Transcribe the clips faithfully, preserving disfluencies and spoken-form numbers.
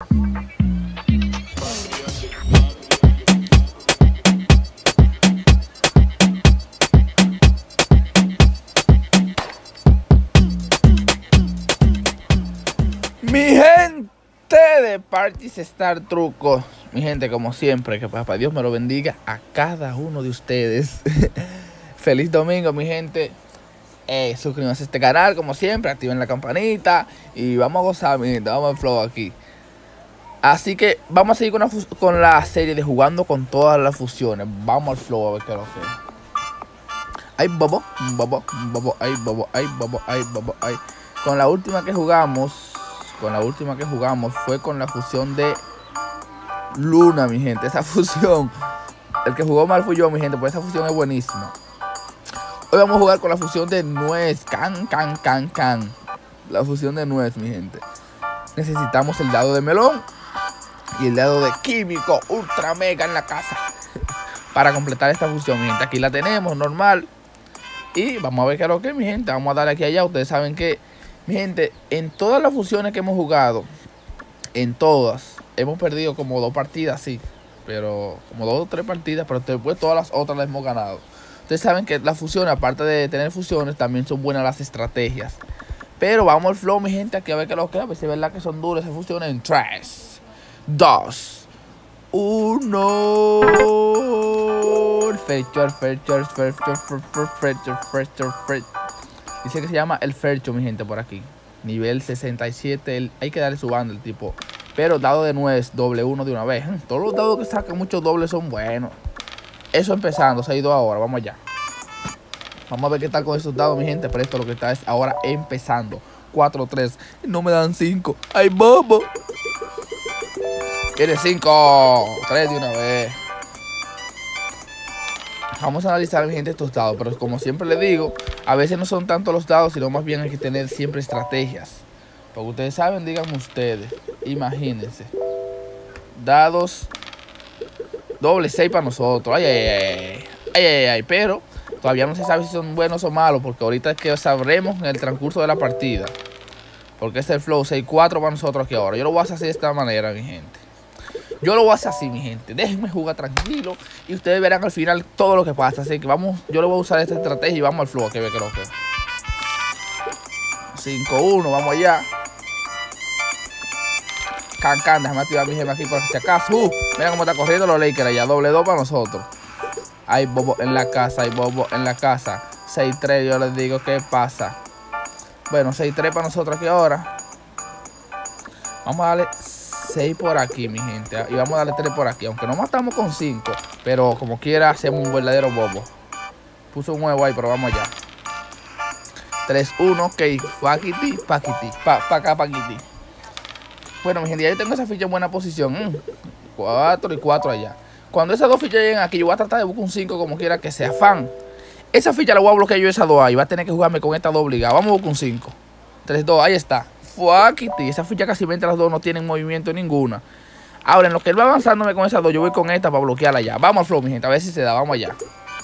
Mi gente de Parchis Star Trucos, mi gente, como siempre, que papá Dios me lo bendiga a cada uno de ustedes. Feliz domingo, mi gente. Eh, suscríbanse a este canal, como siempre, activen la campanita y vamos a gozar, mi gente, vamos al flow aquí. Así que vamos a seguir con la, con la serie de jugando con todas las fusiones. Vamos al flow a ver qué es lo que es. Ay, bobo, bobo, bobo, ay, bobo, ay, bobo, ay, bobo, ay. Con la última que jugamos, con la última que jugamos fue con la fusión de Luna, mi gente. Esa fusión, el que jugó mal fui yo, mi gente, pues esa fusión es buenísima. Hoy vamos a jugar con la fusión de nuez. Can, can, can, can. La fusión de nuez, mi gente. Necesitamos el dado de melón y el dado de químico ultra mega en la casa para completar esta fusión, mi gente. Aquí la tenemos, normal. Y vamos a ver qué es lo que es, mi gente. Vamos a darle aquí allá. Ustedes saben que, mi gente, en todas las fusiones que hemos jugado, en todas, hemos perdido como dos partidas, sí. Pero como dos o tres partidas, pero después todas las otras las hemos ganado. Ustedes saben que las fusiones, aparte de tener fusiones, también son buenas las estrategias. Pero vamos al flow, mi gente, aquí a ver qué lo que es. A ver si es verdad que son duras esas fusiones. En tres, dos, uno. El Fercho, el Fercho, el Fercho, el Fercho, el Fercho, el Fercho. Dice que se llama el Fercho, mi gente, por aquí. Nivel sesenta y siete. El, hay que darle su banda, el tipo. Pero dado de nuez, doble uno de una vez. Todos los dados que sacan muchos dobles son buenos. Eso empezando, se ha ido ahora, vamos allá. Vamos a ver qué tal con esos dados, mi gente. Pero esto lo que está es ahora empezando. cuatro, tres, no me dan cinco. ¡Ay, bobo! Quiere cinco, tres de una vez. Vamos a analizar, mi gente, estos dados. Pero como siempre les digo, a veces no son tanto los dados, sino más bien hay que tener siempre estrategias. Porque ustedes saben, díganme ustedes, imagínense. Dados doble seis para nosotros. Ay, ay, ay, ay, ay, ay, pero todavía no se sabe si son buenos o malos, porque ahorita es que sabremos en el transcurso de la partida. Porque es el flow seis cuatro para nosotros aquí ahora. Yo lo voy a hacer de esta manera, mi gente. Yo lo voy a hacer así, mi gente. Déjenme jugar tranquilo y ustedes verán al final todo lo que pasa. Así que vamos, yo le voy a usar esta estrategia y vamos al flow, que ve que lo que es. cinco uno, vamos allá. Can, can, déjame activar mi gema aquí por si acaso. Uh, mira cómo está corriendo los Lakers allá. Doble dos para nosotros. Hay bobo en la casa, hay bobo en la casa. seis tres, yo les digo qué pasa. Bueno, seis tres para nosotros aquí ahora. Vamos a darle seis por aquí, mi gente. Y vamos a darle tres por aquí. Aunque no matamos con cinco. Pero como quiera, hacemos un verdadero bobo. Puso un huevo ahí, pero vamos allá. tres uno, ok. Paquiti, paquiti. Pa, pa acá, paquiti. Bueno, mi gente, ya yo tengo esa ficha en buena posición. Mm. cuatro y cuatro allá. Cuando esas dos fichas lleguen aquí, yo voy a tratar de buscar un cinco como quiera que sea. Fan. Esa ficha la voy a bloquear yo, esas dos ahí. Va a tener que jugarme con esta dos obligada. Vamos a buscar un cinco. tres dos, ahí está. Fuaquiti. Esa ficha casi veinte las dos no tienen movimiento ninguna. Ahora, en lo que él va avanzándome con esas dos, yo voy con esta para bloquearla ya. Vamos al flow, mi gente, a ver si se da. Vamos allá.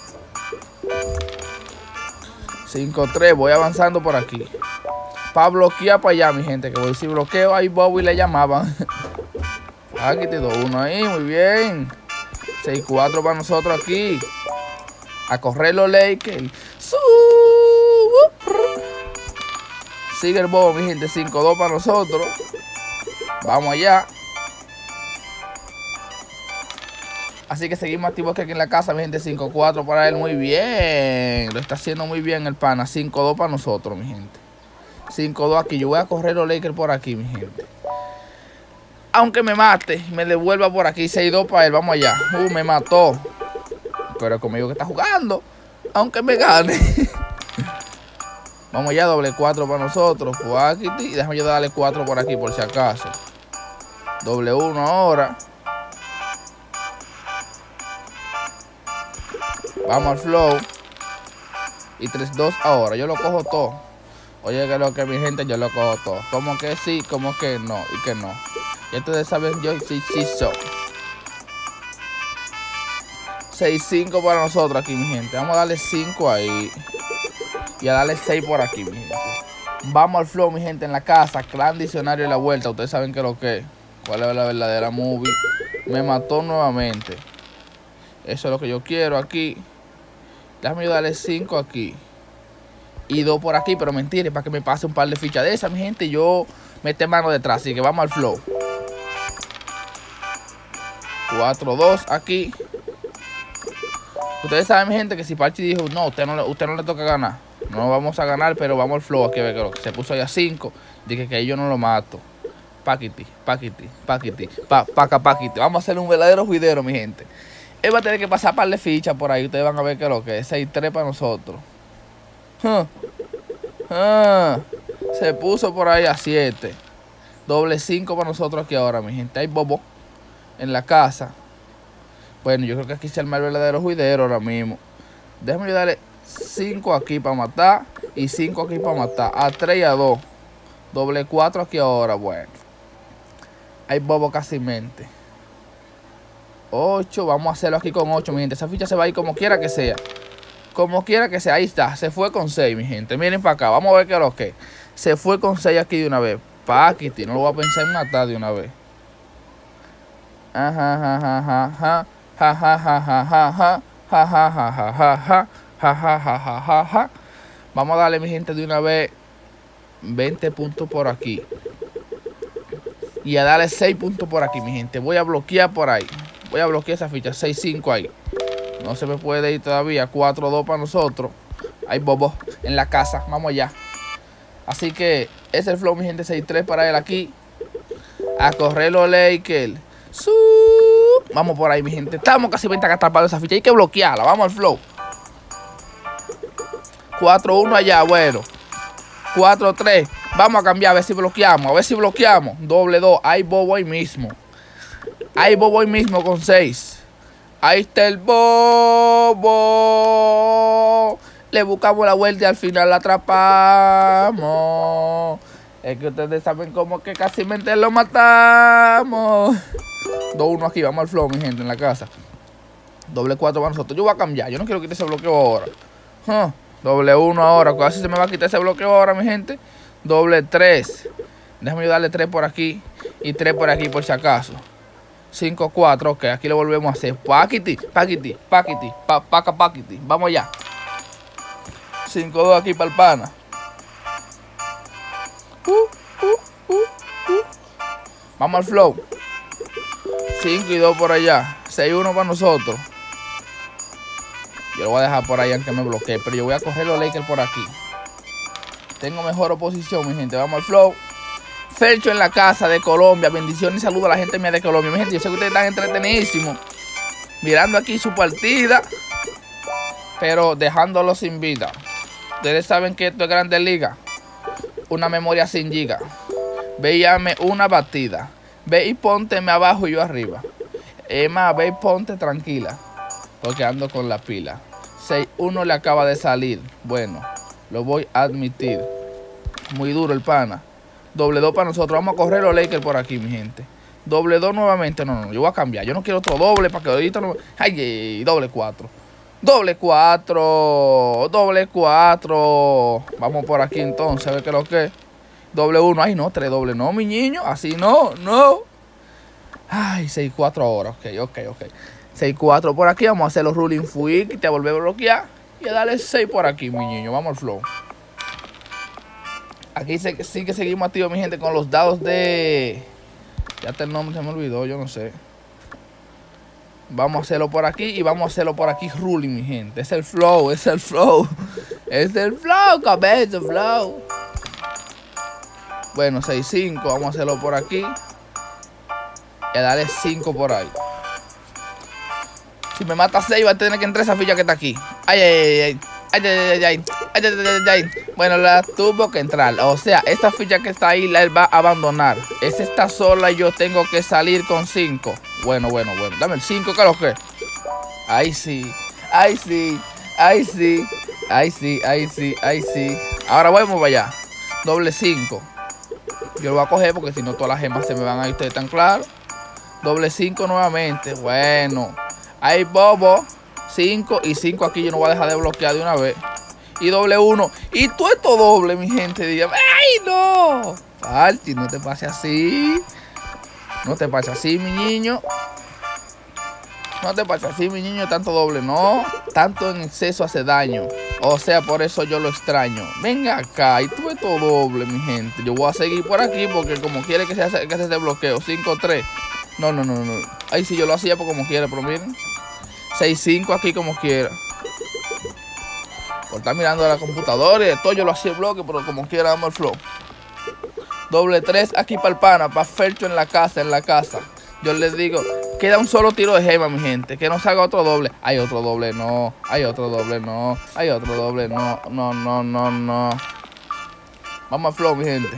cinco tres, voy avanzando por aquí. Para bloquear para allá, mi gente. Que voy a decir bloqueo. Ahí Bobby le llamaban. Aquí te doy uno ahí. Muy bien. seis cuatro para nosotros aquí. A correr los Lakers. Sigue el bobo, mi gente. cinco dos para nosotros. Vamos allá. Así que seguimos activos aquí en la casa, mi gente. cinco cuatro para él. Muy bien. Lo está haciendo muy bien el pana. cinco dos para nosotros, mi gente. cinco dos aquí. Yo voy a correr los Lakers por aquí, mi gente. Aunque me mate, me devuelva por aquí. seis dos para él. Vamos allá. Uh, me mató. Pero es conmigo que está jugando. Aunque me gane. Vamos allá. Doble cuatro para nosotros. Y déjame yo darle cuatro por aquí por si acaso. Doble uno ahora. Vamos al flow. Y tres dos ahora. Yo lo cojo todo. Oye, que lo que mi gente, yo lo cojo todo. Como que sí, como que no. Y que no. Y ustedes saben, yo sí, sí, so. seis cinco para nosotros aquí, mi gente. Vamos a darle cinco ahí. Y a darle seis por aquí, mi gente. Vamos al flow, mi gente, en la casa. Clan Diccionario y la vuelta. Ustedes saben que lo que es. ¿Cuál es la verdadera movie? Me mató nuevamente. Eso es lo que yo quiero aquí. Déjame darle cinco aquí. Y dos por aquí, pero mentira, para que me pase un par de fichas de esas, mi gente. Yo mete mano detrás, así que vamos al flow. cuatro dos aquí. Ustedes saben, mi gente, que si Parchi dijo, no, usted no, usted no le toca ganar. No vamos a ganar, pero vamos al flow aquí. Que se puso ahí a cinco. Dije que yo no lo mato. Paquiti, paquiti, paquiti, pa, paca, paquiti. Vamos a hacer un verdadero juidero, mi gente. Él va a tener que pasar un par de fichas por ahí. Ustedes van a ver que lo que es seis tres para nosotros. Huh. Ah, se puso por ahí a siete. Doble cinco para nosotros aquí ahora, mi gente. Hay bobo en la casa. Bueno, yo creo que aquí se arma el verdadero juidero ahora mismo. Déjame darle cinco aquí para matar. Y cinco aquí para matar. A tres y a dos. Doble cuatro aquí ahora, bueno. Hay bobo casi mente. ocho, vamos a hacerlo aquí con ocho, mi gente. Esa ficha se va a ir como quiera que sea. Como quiera que sea, ahí está. Se fue con seis, mi gente. Miren para acá, vamos a ver qué es lo que. Se fue con seis aquí de una vez. Paquiti, no lo voy a pensar en matar de una vez. Ajá, ajá, ajá, ajá. Ja, ja, ja, ja, ja, ja. Ja, ja, ja, ja, ja, ja. Ja, ja, ja, ja, ja, ja. Vamos a darle, mi gente, de una vez veinte puntos por aquí. Y a darle seis puntos por aquí, mi gente. Voy a bloquear por ahí. Voy a bloquear esa ficha. seis cinco ahí. No se me puede ir todavía. cuatro dos para nosotros. Hay bobo en la casa. Vamos allá. Así que ese es el flow, mi gente. seis tres para él aquí. A correr los Lakers. Vamos por ahí, mi gente. Estamos casi veinte atrapados esa ficha. Hay que bloquearla. Vamos al flow. cuatro uno allá. Bueno. cuatro tres. Vamos a cambiar. A ver si bloqueamos. A ver si bloqueamos. Doble dos. Hay bobo ahí mismo. Hay bobo ahí mismo con seis. Ahí está el bobo. Le buscamos la vuelta y al final la atrapamos. Es que ustedes saben cómo que casi mente lo matamos. dos uno aquí. Vamos al flow, mi gente, en la casa. Doble cuatro para nosotros. Yo voy a cambiar. Yo no quiero quitar ese bloqueo ahora. Huh. Doble uno ahora. Casi se me va a quitar ese bloqueo ahora, mi gente. Doble tres. Déjame darle tres por aquí. Y tres por aquí por si acaso. cinco cuatro, ok, aquí lo volvemos a hacer. Paquiti, paquiti, paquiti, pa, paca, paquiti. Vamos allá. cinco dos aquí para el pana. Uh, uh, uh, uh. Vamos al flow. cinco y dos por allá. seis uno para nosotros. Yo lo voy a dejar por ahí aunque me bloquee. Pero yo voy a coger los Lakers por aquí. Tengo mejor oposición, mi gente. Vamos al flow. Fercho en la casa de Colombia. Bendiciones y saludos a la gente mía de Colombia. Mi gente, yo sé que ustedes están entretenidísimos mirando aquí su partida, pero dejándolo sin vida. Ustedes saben que esto es Grandes Ligas. Una memoria sin giga. Ve y llame una batida. Ve y pónteme abajo y yo arriba. Es más, ve y ponte tranquila, porque ando con la pila. seis uno le acaba de salir. Bueno, lo voy a admitir. Muy duro el pana. Doble dos para nosotros. Vamos a correr los Lakers por aquí, mi gente. Doble dos nuevamente. No, no, yo voy a cambiar. Yo no quiero otro doble para que ahorita no... Ay, ay, doble cuatro. Doble cuatro. Doble cuatro. Vamos por aquí entonces. A ver qué es lo que es. Doble uno. Ay, no, tres doble. No, mi niño. Así no, no. Ay, seis cuatro ahora. Ok, ok, ok. seis cuatro por aquí. Vamos a hacer los ruling fuig. Y te volver a bloquear. Y a darle seis por aquí, mi niño. Vamos al flow. Aquí se, sí que seguimos activos, mi gente, con los dados de... Ya está el nombre, se me olvidó, yo no sé. Vamos a hacerlo por aquí y vamos a hacerlo por aquí ruling, mi gente. Es el flow, es el flow. Es el flow, cabeza, flow. Bueno, seis cinco, vamos a hacerlo por aquí. Y a darle cinco por ahí. Si me mata seis, va a tener que entrar esa ficha que está aquí. Ay, ay, ay, ay. Ay, ay, ay, ay, ay, ay, ay, ay. Bueno, la tuvo que entrar. O sea, esta ficha que está ahí la él va a abandonar. Esa está sola y yo tengo que salir con cinco. Bueno, bueno, bueno. Dame el cinco, ¿qué es lo que? Ahí sí. Ahí sí. Ahí sí. Ahí sí. Ahí sí. Ahí sí. Ahora vamos para allá. Doble cinco. Yo lo voy a coger porque si no todas las gemas se me van a ir, ustedes tan claro. Doble cinco nuevamente. Bueno. Ahí bobo. cinco y cinco aquí yo no voy a dejar de bloquear de una vez. Y doble uno. Y todo esto doble, mi gente. Diga, ¡ay, no! Parchi, no te pase así. No te pases así, mi niño. No te pases así, mi niño. Tanto doble, no. Tanto en exceso hace daño. O sea, por eso yo lo extraño. Venga acá. Y tú ves todo doble, mi gente. Yo voy a seguir por aquí porque como quiere que se hace, que se hace bloqueo. cinco tres. No, no, no, no. Ahí sí yo lo hacía por como quiera, pero miren. seis cinco aquí como quiera. Por estar mirando a la computadora y de todo yo lo hacía el bloque, pero como quiera damos el flow. Doble tres aquí para el pana, para Fercho en la casa, en la casa. Yo les digo, queda un solo tiro de gema, mi gente. Que no salga otro doble. Hay otro doble, no. Hay otro doble, no. Hay otro doble, no. No, no, no, no. Vamos al flow, mi gente.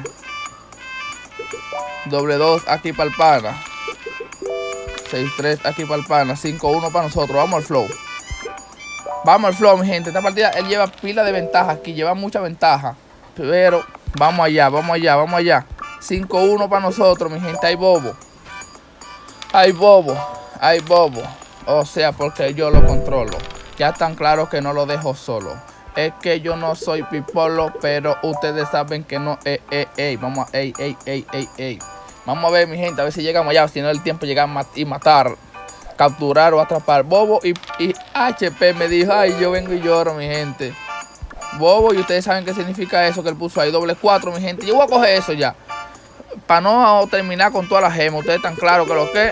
Doble dos aquí para el pana. seis tres aquí para el pana. cinco uno para nosotros. Vamos al flow. Vamos al flow, mi gente. Esta partida él lleva pila de ventaja aquí. Lleva mucha ventaja. Pero vamos allá, vamos allá, vamos allá. cinco uno para nosotros, mi gente. Hay bobo. Hay bobo. Hay bobo. O sea, porque yo lo controlo. Ya tan claro que no lo dejo solo. Es que yo no soy pipolo, pero ustedes saben que no. Ey, ey, ey. Vamos a. Ey, ey, ey, ey, ey. Vamos a ver, mi gente. A ver si llegamos allá. Si no, el tiempo llega a mat y matar. Capturar o atrapar. Bobo y, y H P me dijo, ay, yo vengo y lloro, mi gente. Bobo, y ustedes saben qué significa eso que él puso ahí. Doble cuatro, mi gente. Yo voy a coger eso ya. Para no terminar con todas las gemas. Ustedes están claros que lo que.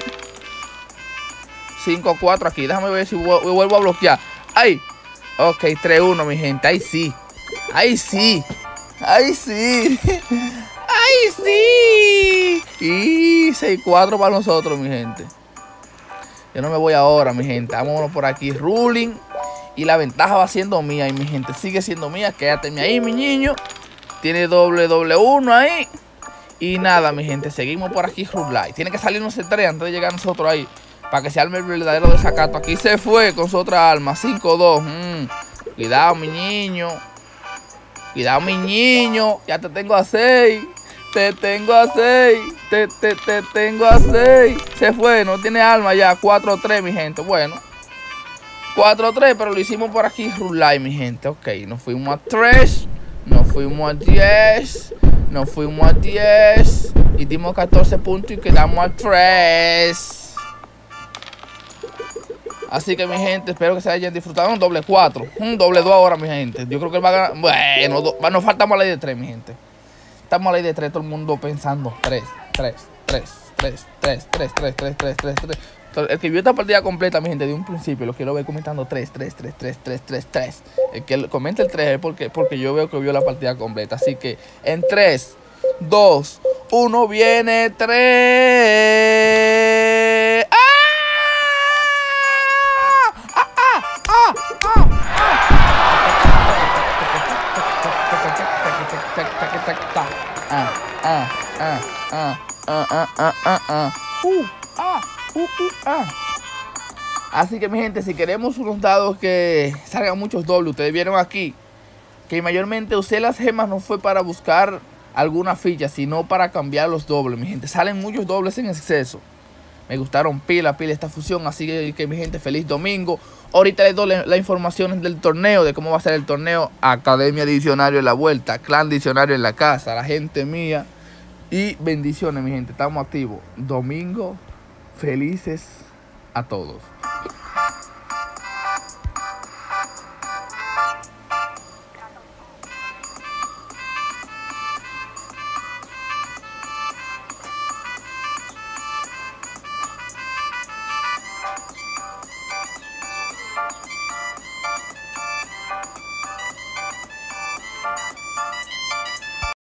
cinco cuatro aquí. Déjame ver si vuelvo a bloquear. ¡Ay! Ok, tres uno, mi gente. Ahí sí. Ahí sí. Ahí sí. Ahí sí. Y seis cuatro para nosotros, mi gente. Yo no me voy ahora, mi gente. Vámonos por aquí. Ruling. Y la ventaja va siendo mía. Y mi gente sigue siendo mía. Quédate ahí, mi niño. Tiene doble, doble uno ahí. Y nada, mi gente. Seguimos por aquí. Rulay. Tiene que salirnos el tres antes de llegar nosotros ahí. Para que se arme el verdadero desacato. Aquí se fue con su otra arma. cinco dos. Mm. Cuidado, mi niño. Cuidado, mi niño. Ya te tengo a seis. Te tengo a seis. Te, te, te tengo a seis. Se fue. No tiene arma ya. cuatro tres, mi gente. Bueno. cuatro tres. Pero lo hicimos por aquí. Rulay, mi gente. Ok. Nos fuimos a tres. Nos fuimos a diez. Nos fuimos a diez. Y dimos catorce puntos y quedamos a tres. Así que, mi gente, espero que se hayan disfrutado. Un doble cuatro, un doble dos ahora, mi gente. Yo creo que él va a ganar. Bueno, do... nos faltamos a la ley de tres, mi gente. Estamos a la ley de tres, todo el mundo pensando. tres, tres, tres, tres, tres, tres, tres, tres, tres, tres, tres. El que vio esta partida completa, mi gente, de un principio, lo quiero ver comentando tres, tres, tres, tres, tres, tres, tres. El que comente el tres es porque, porque yo veo que vio la partida completa. Así que en tres, dos, uno, viene tres. ¡Ah! Ah, ah, ah, ah, ah, ah, ah, ah, ah. Uh, ah, uh, uh, ah. Así que, mi gente, si queremos unos dados que salgan muchos dobles, ustedes vieron aquí que mayormente usé las gemas no fue para buscar alguna ficha, sino para cambiar los dobles, mi gente. Salen muchos dobles en exceso. Me gustaron pila, pila esta fusión. Así que, que mi gente, feliz domingo. Ahorita les doy la, la información del torneo, de cómo va a ser el torneo. Academia Diccionario en la vuelta, Clan Diccionario en la casa, la gente mía. Y bendiciones, mi gente. Estamos activos. Domingo, felices a todos.